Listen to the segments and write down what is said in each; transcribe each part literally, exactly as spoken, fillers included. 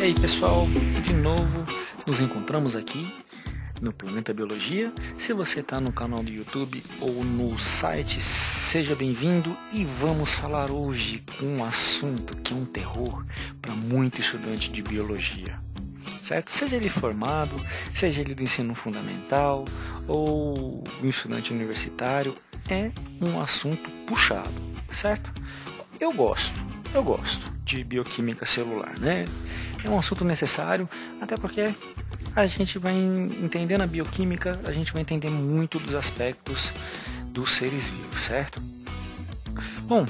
aí pessoal, de novo nos encontramos aqui no Planeta Biologia. Se você está no canal do YouTube ou no site, seja bem-vindo e vamos falar hoje com um assunto que é um terror para muito estudante de biologia, certo? Seja ele formado, seja ele do ensino fundamental ou um estudante universitário, é um assunto puxado, certo? Eu gosto, eu gosto de bioquímica celular, né? É um assunto necessário, até porque a gente vai entendendo a bioquímica, a gente vai entender muito dos aspectos dos seres vivos, certo? Bom,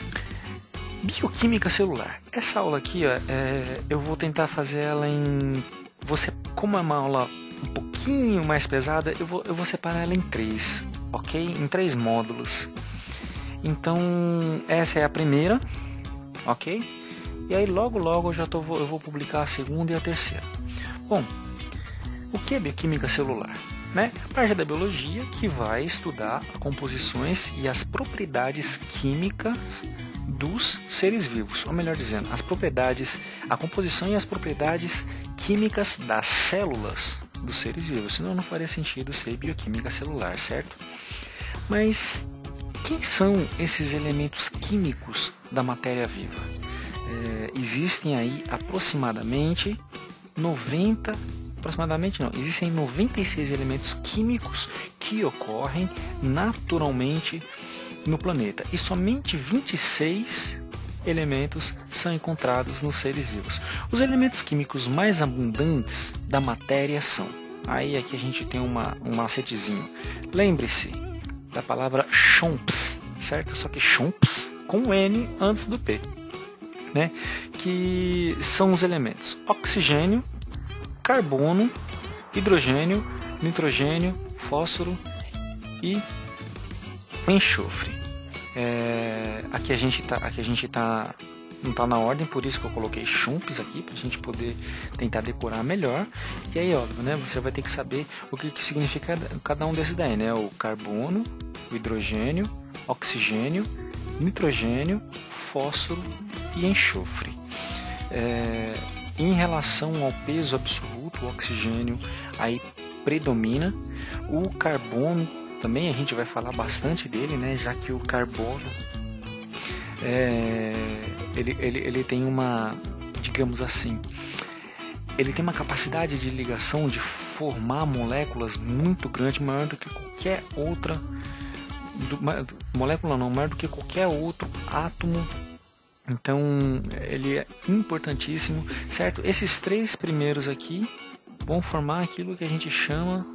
bioquímica celular. Essa aula aqui, ó, é, eu vou tentar fazer ela em... Você, como é uma aula um pouquinho mais pesada, eu vou, eu vou separar ela em três, ok? Em três módulos. Então, essa é a primeira, ok? E aí logo logo eu já tô, eu vou publicar a segunda e a terceira. Bom, o que é bioquímica celular? Né? A parte da biologia que vai estudar composições e as propriedades químicas dos seres vivos, ou melhor dizendo, as propriedades, a composição e as propriedades químicas das células dos seres vivos. Senão não faria sentido ser bioquímica celular, certo? Mas quem são esses elementos químicos da matéria viva? É, existem aí aproximadamente noventa, aproximadamente não, existem noventa e seis elementos químicos que ocorrem naturalmente no planeta e somente vinte e seis elementos são encontrados nos seres vivos. Os elementos químicos mais abundantes da matéria são, aí aqui a gente tem uma, um macetezinho, lembre-se da palavra chomps, certo? Só que chomps com N antes do P. Né, que são os elementos oxigênio, carbono, hidrogênio, nitrogênio, fósforo e enxofre. É, aqui a gente tá, aqui a gente tá, não está na ordem, por isso que eu coloquei chumps aqui para a gente poder tentar decorar melhor. E aí, óbvio, né, você vai ter que saber o que, que significa cada um desses daí, né? O carbono, o hidrogênio, oxigênio, nitrogênio, fósforo e enxofre. É, em relação ao peso absoluto, o oxigênio aí predomina. O carbono também a gente vai falar bastante dele, né? Já que o carbono é, ele, ele, ele tem uma, digamos assim, ele tem uma capacidade de ligação, de formar moléculas muito grande, maior do que qualquer outra do, molécula não, maior do que qualquer outro átomo. Então ele é importantíssimo, certo? Esses três primeiros aqui vão formar aquilo que a gente chama,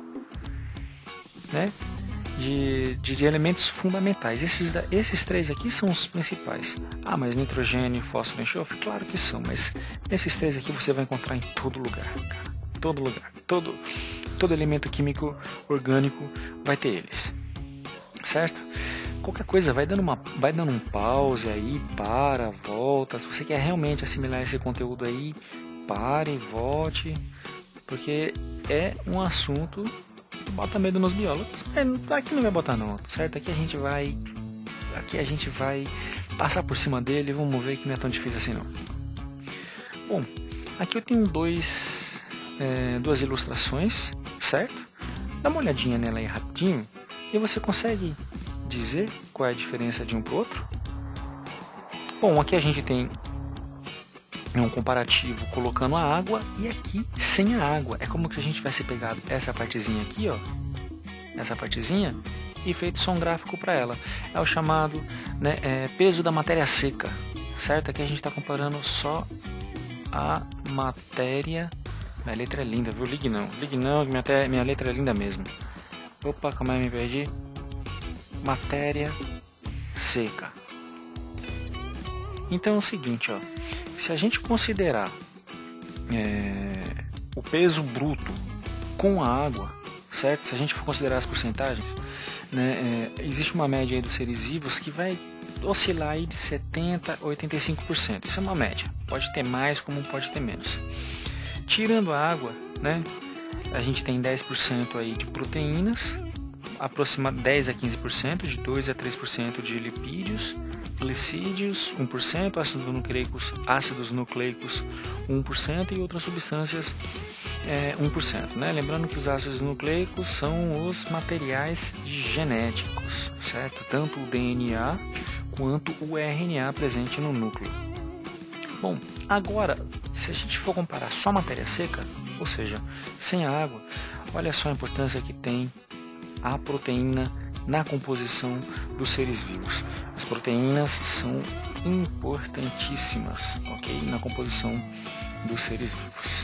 né, de, de, de elementos fundamentais. Esses, esses três aqui são os principais. Ah, mas nitrogênio, fósforo e enxofre? Claro que são, mas esses três aqui você vai encontrar em todo lugar, cara. Todo lugar, todo, todo elemento químico orgânico vai ter eles, certo? Qualquer coisa, vai dando, uma, vai dando um pause aí, para, volta. Se você quer realmente assimilar esse conteúdo aí, pare, volte, porque é um assunto que bota medo nos biólogos. É, aqui não vai botar não, certo? Aqui a gente vai, aqui a gente vai passar por cima dele, vamos ver que não é tão difícil assim não. Bom, aqui eu tenho dois, é, duas ilustrações, certo? Dá uma olhadinha nela aí rapidinho e você consegue dizer qual é a diferença de um para o outro? Bom, aqui a gente tem um comparativo colocando a água e aqui sem a água. É como que a gente tivesse pegado essa partezinha aqui, ó, essa partezinha, e feito só um gráfico para ela. É o chamado, né, é, peso da matéria seca, certo? Aqui a gente está comparando só a matéria. Minha letra é linda, viu? Ligue não, ligue não, minha, minha letra é linda mesmo. Opa, como é que me perdi? Matéria seca. Então é o seguinte, ó, se a gente considerar é, o peso bruto com a água, certo? Se a gente for considerar as porcentagens, né, é, existe uma média aí dos seres vivos que vai oscilar aí de setenta por cento a oitenta e cinco por cento. Isso é uma média. Pode ter mais, como pode ter menos. Tirando a água, né, a gente tem dez por cento aí de proteínas, aproxima dez a quinze por cento, de dois a três por cento de lipídios glicídios um por cento, ácidos nucleicos, ácidos nucleicos um por cento e outras substâncias é, um por cento. Né? Lembrando que os ácidos nucleicos são os materiais genéticos, certo? Tanto o D N A quanto o R N A presente no núcleo. Bom, agora, se a gente for comparar só matéria seca, ou seja, sem a água, olha só a importância que tem a proteína na composição dos seres vivos. As proteínas são importantíssimas, ok? Na composição dos seres vivos.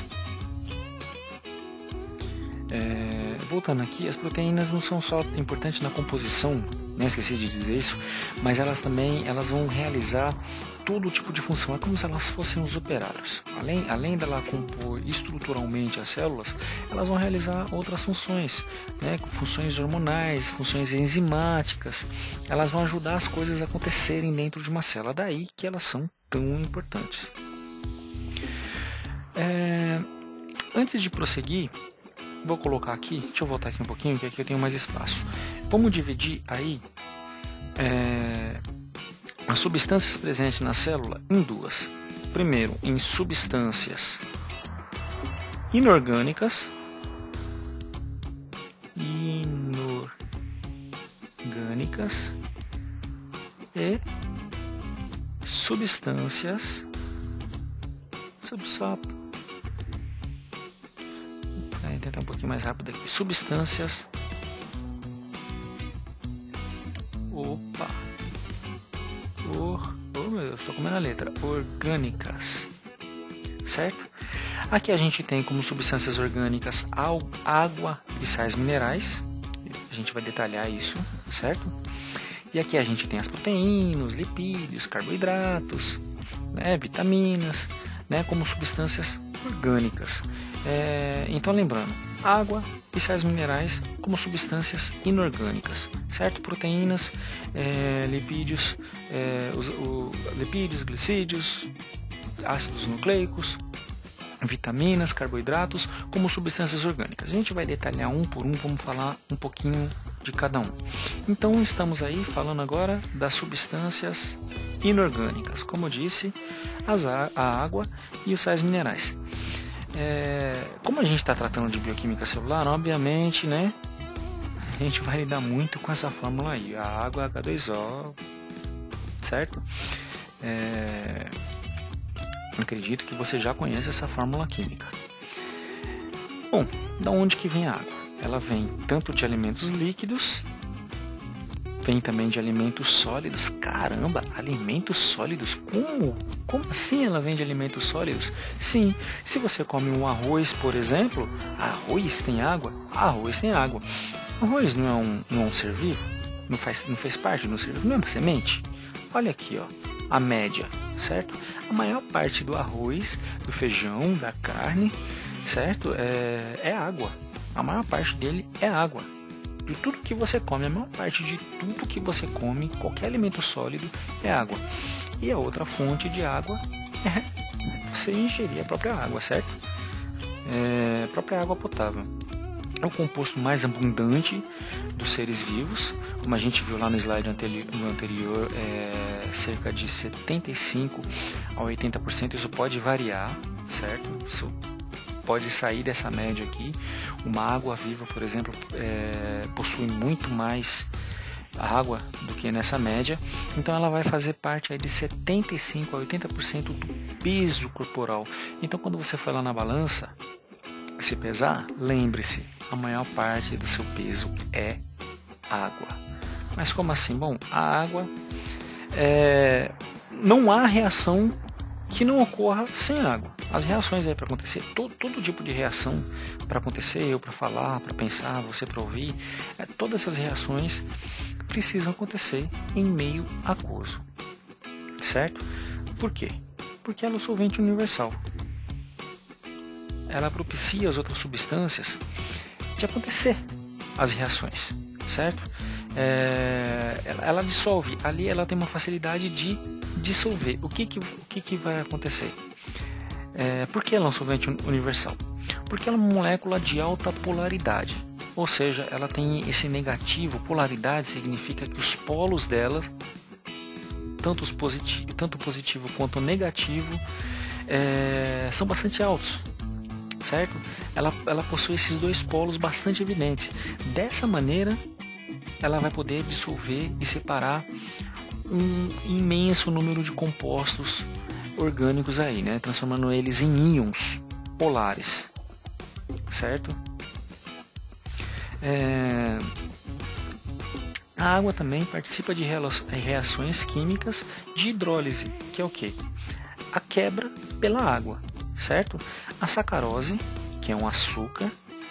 É, voltando aqui, as proteínas não são só importantes na composição, né? Esqueci de dizer isso, mas elas também elas vão realizar todo tipo de função. É como se elas fossem os operários. Além, além dela compor estruturalmente as células, elas vão realizar outras funções, né? Funções hormonais, funções enzimáticas. Elas vão ajudar as coisas a acontecerem dentro de uma célula. Daí que elas são tão importantes. É, antes de prosseguir, vou colocar aqui, deixa eu voltar aqui um pouquinho, que aqui eu tenho mais espaço. Vamos dividir aí é, as substâncias presentes na célula em duas. Primeiro, em substâncias inorgânicas, inorgânicas e substâncias subsop Vou tentar um pouquinho mais rápido aqui. Substâncias. Opa. Or... Oh, meu Deus, estou comendo a letra. Orgânicas. Certo? Aqui a gente tem como substâncias orgânicas água e sais minerais. A gente vai detalhar isso, certo? E aqui a gente tem as proteínas, lipídios, carboidratos, né, vitaminas, né, como substâncias orgânicas. É, então lembrando, água e sais minerais como substâncias inorgânicas, certo? Proteínas, é, lipídios, é, os, o, lipídios, glicídios, ácidos nucleicos, vitaminas, carboidratos como substâncias orgânicas. A gente vai detalhar um por um, vamos falar um pouquinho de cada um. Então estamos aí falando agora das substâncias inorgânicas, como eu disse, as, a água e os sais minerais. É, como a gente está tratando de bioquímica celular, obviamente, né, a gente vai lidar muito com essa fórmula aí, a água H dois O, certo? É, acredito que você já conhece essa fórmula química. Bom, da onde que vem a água? Ela vem tanto de alimentos líquidos, vem também de alimentos sólidos. Caramba, alimentos sólidos? Como? Como assim ela vem de alimentos sólidos? Sim, se você come um arroz, por exemplo, arroz tem água? Arroz tem água. Arroz não é um, não é um ser vivo? Não faz, não faz parte do ser vivo? Não é uma semente? Olha aqui, ó, a média, certo? A maior parte do arroz, do feijão, da carne, certo? É, é água. A maior parte dele é água. De tudo que você come, a maior parte de tudo que você come, qualquer alimento sólido, é água. E a outra fonte de água é você ingerir a própria água, certo? É, a própria água potável. É o composto mais abundante dos seres vivos. Como a gente viu lá no slide anterior, no anterior é cerca de setenta e cinco a oitenta por cento. Isso pode variar, certo? Isso pode sair dessa média aqui. Uma água viva, por exemplo, é, possui muito mais água do que nessa média. Então ela vai fazer parte aí de setenta e cinco a oitenta por cento do peso corporal. Então quando você for lá na balança, se pesar, lembre-se, a maior parte do seu peso é água. Mas como assim? Bom, a água, é, não há reação que não ocorra sem água. As reações aí para acontecer, todo, todo tipo de reação para acontecer, eu para falar, para pensar, você para ouvir, é, todas essas reações precisam acontecer em meio aquoso, certo? Por quê? Porque ela é o solvente universal. Ela propicia as outras substâncias de acontecer as reações, certo? É, ela, ela dissolve, ali ela tem uma facilidade de dissolver. O que que, o que, que vai acontecer? É, por que ela é um solvente universal? Porque ela é uma molécula de alta polaridade, ou seja, ela tem esse negativo. Polaridade significa que os polos dela tanto, os positi tanto positivo quanto negativo, é, são bastante altos, certo? Ela, ela possui esses dois polos bastante evidentes. Dessa maneira, ela vai poder dissolver e separar um imenso número de compostos orgânicos aí, né? Transformando eles em íons polares, certo? É... A água também participa de reações químicas de hidrólise, que é o quê? A quebra pela água, certo? A sacarose, que é um açúcar,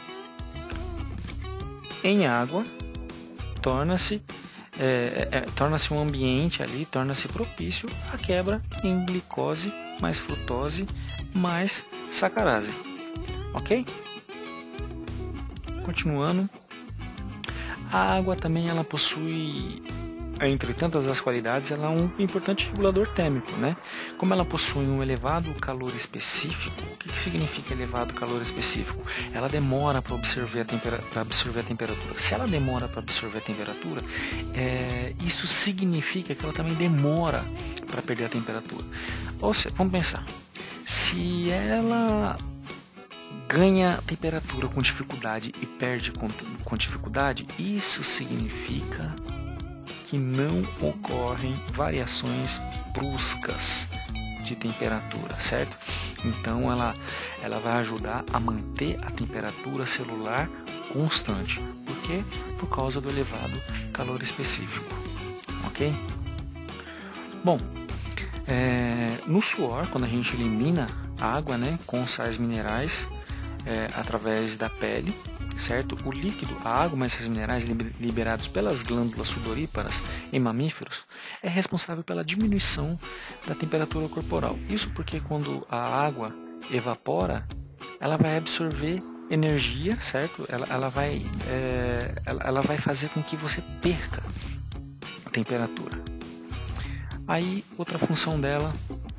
em água, torna-se é, é, torna-se um ambiente ali, torna-se propício à quebra em glicose mais frutose mais sacarase, ok? Continuando, a água também ela possui, entre tantas as qualidades, ela é um importante regulador térmico, né? Como ela possui um elevado calor específico, o que, que significa elevado calor específico? Ela demora para absorver, a tempera absorver a temperatura. Se ela demora para absorver a temperatura, é, isso significa que ela também demora para perder a temperatura. Ou seja, vamos pensar, se ela ganha temperatura com dificuldade e perde com, com dificuldade, isso significa que não ocorrem variações bruscas de temperatura, certo? Então ela, ela vai ajudar a manter a temperatura celular constante. Por quê? Por causa do elevado calor específico, ok? Bom, é, no suor, quando a gente elimina a água, né, com sais minerais, É, através da pele, certo? O líquido, a água mais sais minerais liberados pelas glândulas sudoríparas em mamíferos é responsável pela diminuição da temperatura corporal. Isso porque quando a água evapora, ela vai absorver energia, certo? Ela, ela, vai, é, ela, ela vai fazer com que você perca a temperatura. Aí, outra função dela,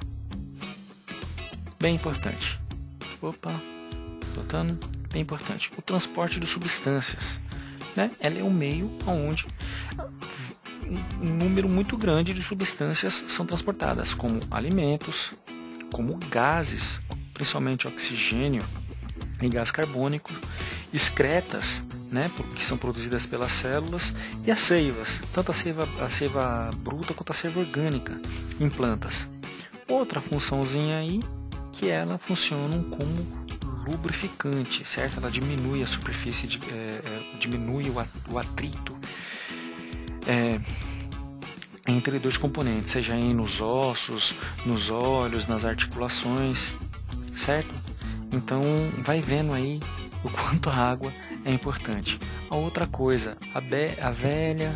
bem importante. Opa! Voltando, bem importante, o transporte de substâncias, né? Ela é um meio onde um número muito grande de substâncias são transportadas, como alimentos, como gases, principalmente oxigênio e gás carbônico, excretas, né, que são produzidas pelas células, e as seivas, tanto a seiva, a seiva bruta quanto a seiva orgânica em plantas. Outra funçãozinha aí, que ela funciona como lubrificante, certo? Ela diminui a superfície, de, é, é, diminui o atrito é, entre dois componentes, seja aí nos ossos, nos olhos, nas articulações, certo? Então vai vendo aí o quanto a água é importante. A outra coisa, a, be a velha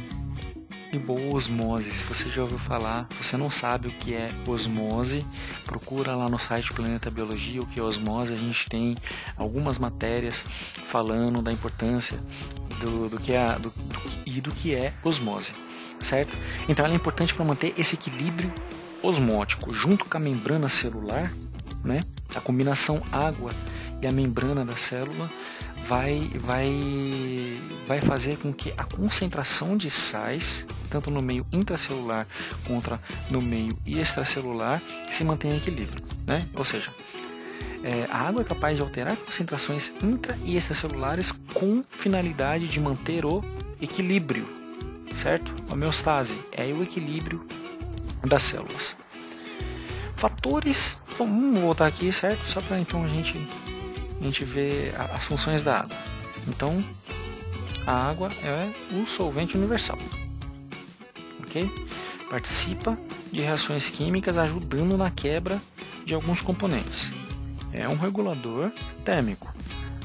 e boa osmose. Se você já ouviu falar, você não sabe o que é osmose, procura lá no site Planeta Biologia o que é osmose. A gente tem algumas matérias falando da importância do, do que é do, do, e do que é osmose, certo? Então ela é importante para manter esse equilíbrio osmótico junto com a membrana celular, né? A combinação água e a membrana da célula vai, vai, vai fazer com que a concentração de sais, tanto no meio intracelular quanto no meio extracelular, se mantenha em equilíbrio, né? Ou seja, é, a água é capaz de alterar concentrações intra e extracelulares com finalidade de manter o equilíbrio, certo? A homeostase é o equilíbrio das células. Fatores, bom, vamos voltar aqui, certo? Só para então a gente a gente vê as funções da água. Então, a água é o solvente universal, ok? Participa de reações químicas ajudando na quebra de alguns componentes. É um regulador térmico,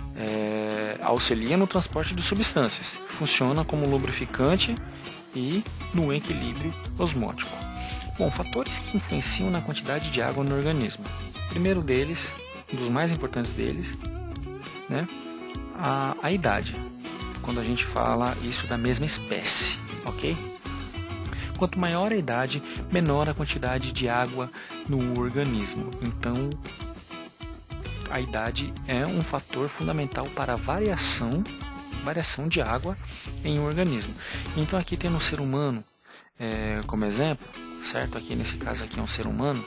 é, auxilia no transporte de substâncias, funciona como lubrificante e no equilíbrio osmótico. Bom, fatores que influenciam na quantidade de água no organismo. O primeiro deles, um dos mais importantes deles, né, a, a idade. Quando a gente fala isso da mesma espécie, ok? Quanto maior a idade, menor a quantidade de água no organismo. Então, a idade é um fator fundamental para a variação, variação de água em um organismo. Então, aqui tendo o ser humano é, como exemplo, certo? Aqui nesse caso aqui é um ser humano.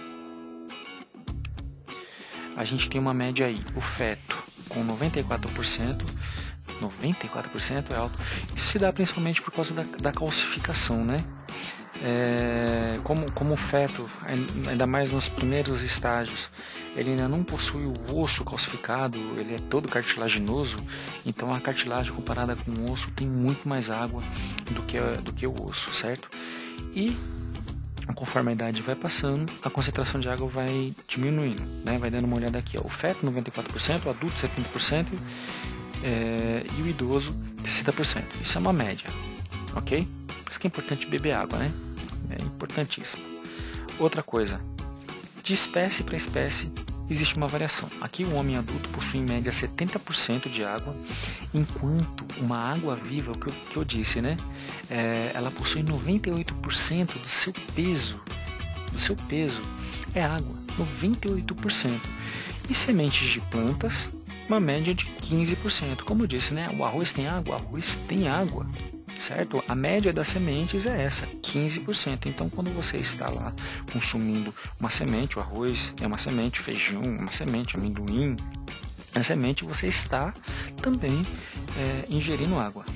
A gente tem uma média aí, o feto com noventa e quatro por cento, noventa e quatro por cento é alto. Isso se dá principalmente por causa da, da calcificação, né? É, como, como o feto, ainda mais nos primeiros estágios, ele ainda não possui o osso calcificado, ele é todo cartilaginoso, então a cartilagem comparada com o osso tem muito mais água do que, do que o osso, certo? E conforme a idade vai passando, a concentração de água vai diminuindo, né? Vai dando uma olhada aqui, ó. O feto noventa e quatro por cento, o adulto setenta por cento é, e o idoso sessenta por cento. Isso é uma média, ok? Por isso que é importante beber água, né? É importantíssimo. Outra coisa, de espécie para espécie existe uma variação. Aqui o homem adulto possui em média setenta por cento de água, enquanto uma água viva, o que eu, que eu disse, né? É, ela possui noventa e oito por cento do seu peso, do seu peso é água, noventa e oito por cento. E sementes de plantas, uma média de quinze por cento. Como eu disse, né? O arroz tem água, o arroz tem água. Certo? A média das sementes é essa, quinze por cento. Então, quando você está lá consumindo uma semente, o arroz é uma semente, o feijão é uma semente, amendoim é uma semente, você está também é, ingerindo água.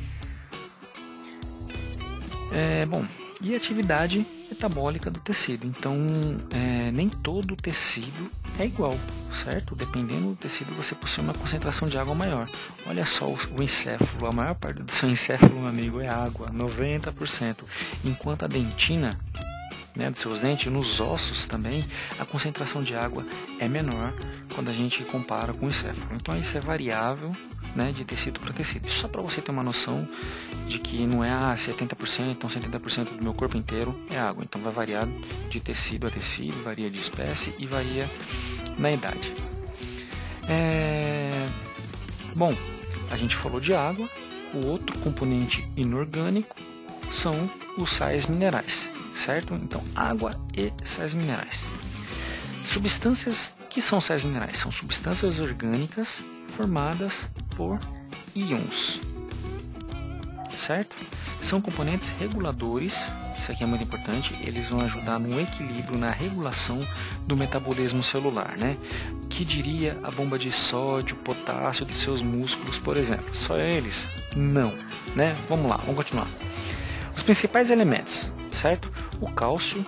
É, bom, e a atividade metabólica do tecido. Então, é, nem todo tecido é igual, certo? Dependendo do tecido, você possui uma concentração de água maior. Olha só o, o encéfalo, a maior parte do seu encéfalo, meu amigo, é água, noventa por cento. Enquanto a dentina, né, dos seus dentes, nos ossos também, a concentração de água é menor quando a gente compara com o encéfalo. Então, isso é variável, né, de tecido para tecido. Só para você ter uma noção de que não é ah, setenta por cento, então setenta por cento do meu corpo inteiro é água. Então vai variar de tecido a tecido, varia de espécie e varia na idade. É... Bom, a gente falou de água. O outro componente inorgânico são os sais minerais, certo? Então, água e sais minerais. Substâncias que são sais minerais? São substâncias orgânicas formadas por íons, certo? São componentes reguladores, isso aqui é muito importante, eles vão ajudar no equilíbrio, na regulação do metabolismo celular, né? Que diria a bomba de sódio, potássio dos seus músculos, por exemplo? Só eles? Não, né? Vamos lá, vamos continuar. Os principais elementos, certo? O cálcio,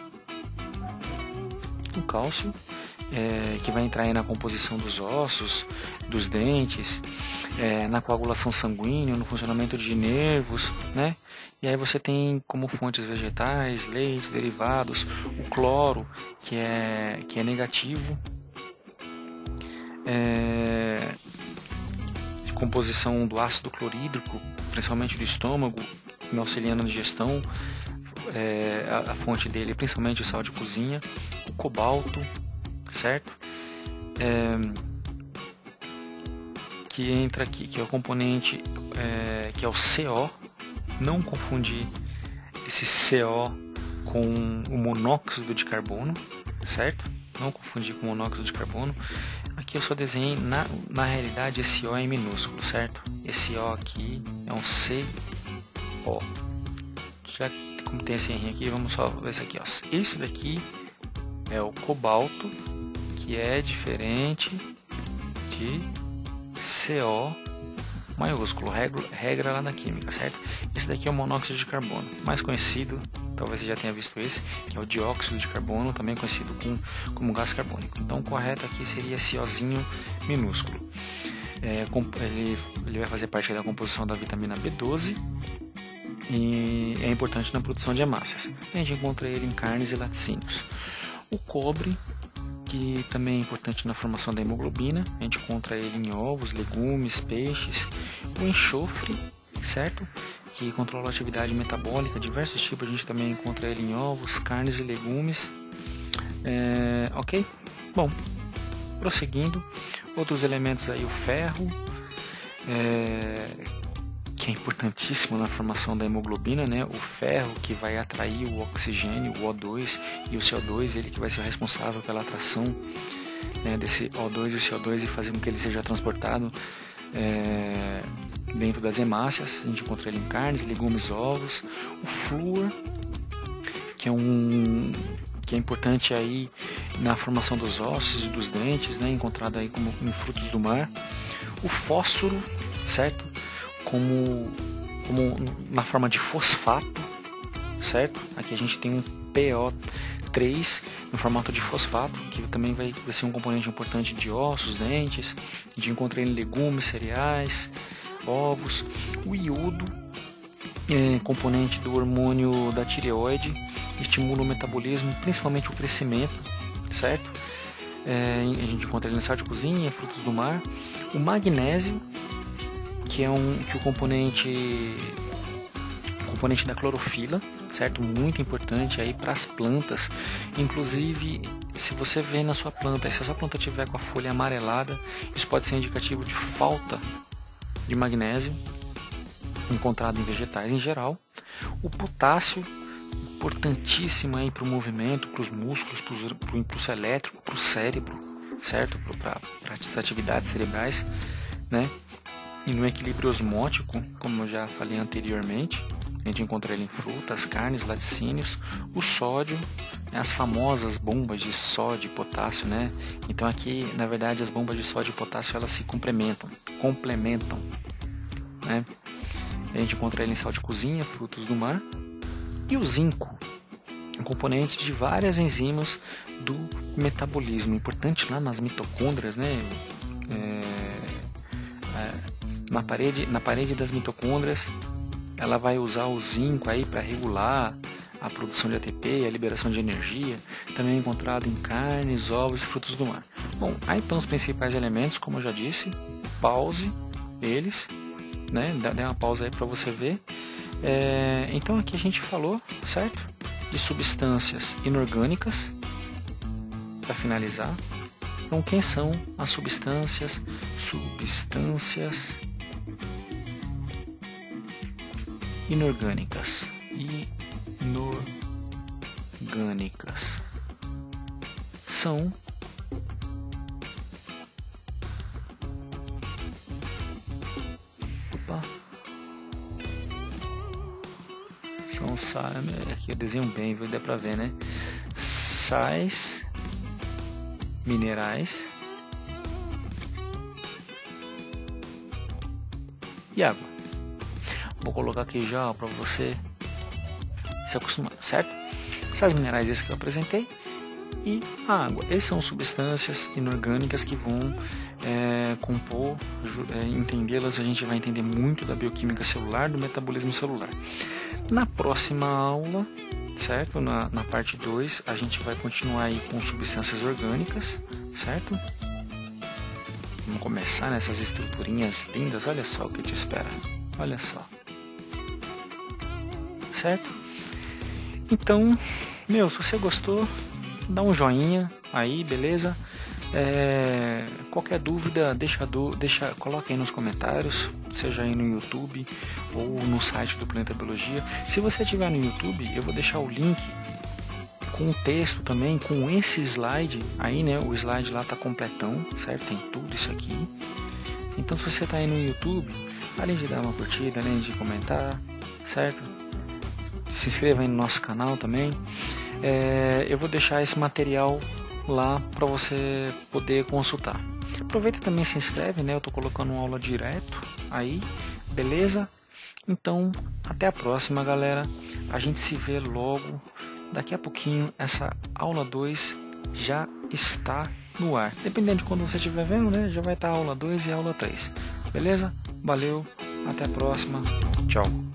o cálcio, É, que vai entrar aí na composição dos ossos, dos dentes, é, na coagulação sanguínea, no funcionamento de nervos, né? E aí você tem como fontes vegetais, leites, derivados, o cloro, que é, que é negativo, é, de composição do ácido clorídrico, principalmente do estômago, auxiliando na digestão, é, a, a fonte dele é principalmente o sal de cozinha, o cobalto, certo? É, que entra aqui, que é o componente é, que é o C O. Não confundir esse C O com o monóxido de carbono, certo? Não confundir com o monóxido de carbono. Aqui eu só desenhei, na, na realidade esse O é em minúsculo, certo? Esse O aqui é um C O. Já como tem esse R aqui, vamos só ver isso aqui, ó. Esse daqui é o cobalto, que é diferente de C O maiúsculo, regra, regra lá na química, certo? Esse daqui é o monóxido de carbono, mais conhecido, talvez você já tenha visto esse, que é o dióxido de carbono, também conhecido com, como gás carbônico. Então o correto aqui seria esse Ozinho minúsculo. É, ele, ele vai fazer parte da composição da vitamina B doze e é importante na produção de hemácias. A gente encontra ele em carnes e laticínios. O cobre, que também é importante na formação da hemoglobina, a gente encontra ele em ovos, legumes, peixes. O enxofre, certo? Que controla a atividade metabólica, diversos tipos, a gente também encontra ele em ovos, carnes e legumes. É, ok? Bom, prosseguindo, outros elementos aí, o ferro, é, que é importantíssimo na formação da hemoglobina, né? O ferro que vai atrair o oxigênio, o O dois, e o C O dois, ele que vai ser responsável pela atração, né, desse O dois e o C O dois e fazer com que ele seja transportado é, dentro das hemácias. A gente encontra ele em carnes, legumes, ovos. O flúor, que é um que é importante aí na formação dos ossos e dos dentes, né, encontrado aí como em frutos do mar. O fósforo, certo? Como, como na forma de fosfato, certo? Aqui a gente tem um P O três no formato de fosfato, que também vai, vai ser um componente importante de ossos, dentes, de encontrar em legumes, cereais, ovos. O iodo é componente do hormônio da tireoide, estimula o metabolismo, principalmente o crescimento, certo? É, a gente encontra ele no sal de cozinha, frutos do mar. O magnésio, que é um que o componente componente da clorofila, certo? Muito importante aí para as plantas. Inclusive, se você vê na sua planta, se a sua planta tiver com a folha amarelada, isso pode ser indicativo de falta de magnésio, encontrado em vegetais em geral. O potássio, importantíssimo aí para o movimento, para os músculos, para o impulso elétrico, para o cérebro, certo? Para as atividades cerebrais, né? E no equilíbrio osmótico, como eu já falei anteriormente, a gente encontra ele em frutas, carnes, laticínios. O sódio, né, as famosas bombas de sódio e potássio, né? Então aqui, na verdade, as bombas de sódio e potássio, elas se complementam, complementam, né? A gente encontra ele em sal de cozinha, frutos do mar. E o zinco, um componente de várias enzimas do metabolismo, importante lá nas mitocôndrias, né? É, é, na parede, na parede das mitocôndrias, ela vai usar o zinco aí para regular a produção de A T P e a liberação de energia. Também é encontrado em carnes, ovos e frutos do mar. Bom, aí estão os principais elementos, como eu já disse. Pause eles, né? Dá uma pausa aí para você ver. É, então aqui a gente falou, certo? De substâncias inorgânicas, para finalizar. Então quem são as substâncias? Substâncias inorgânicas. Inorgânicas são opa são sais, aqui eu desenho bem, vai dar pra ver, né? Sais minerais e água. Vou colocar aqui já para você se acostumar, certo? Sais minerais, esses que eu apresentei, e a água. Essas são substâncias inorgânicas que vão é, compor, é, entendê-las, a gente vai entender muito da bioquímica celular, do metabolismo celular. Na próxima aula, certo? Na, na parte dois, a gente vai continuar aí com substâncias orgânicas, certo? Vamos começar nessas estruturinhas lindas, olha só o que te espera, olha só. Certo? Então, meu, se você gostou, dá um joinha aí, beleza? É, qualquer dúvida, deixa, deixa, coloca aí nos comentários, seja aí no YouTube ou no site do Planeta Biologia. Se você estiver no YouTube, eu vou deixar o link com o texto também, com esse slide aí, né? O slide lá tá completão, certo? Tem tudo isso aqui. Então, se você tá aí no YouTube, além de dar uma curtida, além de comentar, certo? Se inscreva aí no nosso canal também. É, eu vou deixar esse material lá para você poder consultar. Aproveita também e se inscreve, né? Eu tô colocando uma aula direto aí, beleza? Então, até a próxima, galera. A gente se vê logo. Daqui a pouquinho, essa aula dois já está no ar. Dependendo de quando você estiver vendo, né? Já vai estar a aula dois e a aula três. Beleza? Valeu, até a próxima. Tchau.